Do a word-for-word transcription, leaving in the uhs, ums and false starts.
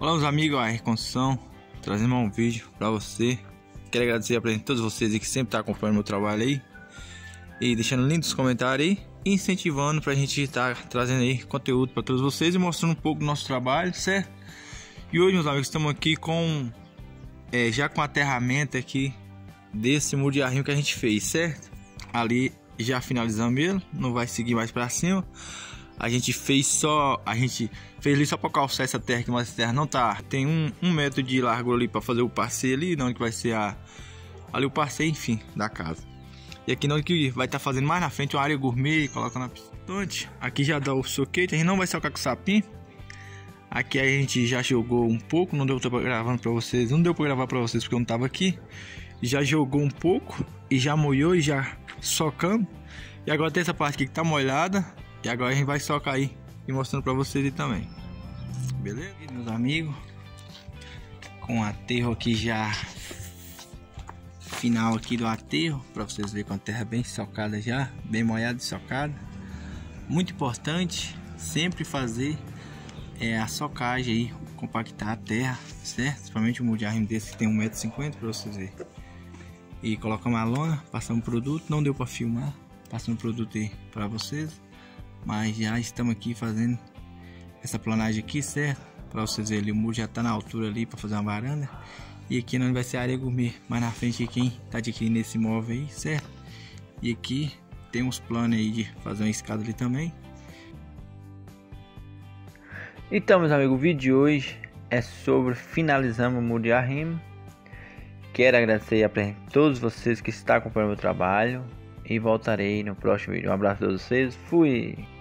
Olá meus amigos, a Reconstrução, trazendo mais um vídeo pra você. Quero agradecer a todos vocês aí que sempre tá acompanhando meu trabalho aí e deixando lindos comentários aí, e incentivando pra gente estar tá trazendo aí conteúdo pra todos vocês e mostrando um pouco do nosso trabalho, certo? E hoje, meus amigos, estamos aqui com é, já com aterramento aqui desse muro de arrimo que a gente fez, certo? Ali já finalizamos ele, não vai seguir mais pra cima. A gente fez só, a gente fez ali só para calçar essa terra aqui, mas essa terra não tá. Tem um, um metro de largura ali para fazer o passeio ali, onde que vai ser a, ali o passeio, enfim, da casa. E aqui não que vai estar tá fazendo mais na frente uma área gourmet, colocando a pistante. Aqui já dá o soquete, a gente não vai socar com sapinho. Aqui a gente já jogou um pouco, não deu para gravando para vocês, não deu para gravar para vocês porque eu não tava aqui. Já jogou um pouco e já molhou e já socamos. E agora tem essa parte aqui que tá molhada. E agora a gente vai socar aí e mostrando pra vocês aí também. Beleza? E meus amigos, com o aterro aqui já final aqui do aterro, pra vocês verem com a terra bem socada já, bem molhada e socada. Muito importante sempre fazer é, a socagem aí, compactar a terra, certo? Principalmente um muro de arrimo desse que tem um metro e cinquenta pra vocês verem. E colocamos a lona, passamos o produto, não deu pra filmar, passando o produto aí pra vocês. Mas já estamos aqui fazendo essa planagem aqui, certo? Para vocês verem ali, o muro já está na altura ali para fazer uma varanda. E aqui não vai ser a área gourmet, mais na frente quem está adquirindo esse imóvel aí, certo? E aqui tem uns planos aí de fazer uma escada ali também. Então, meus amigos, o vídeo de hoje é sobre finalizando o muro de arrimo. Quero agradecer a todos vocês que estão acompanhando o meu trabalho. E voltarei no próximo vídeo. Um abraço a todos vocês. Fui!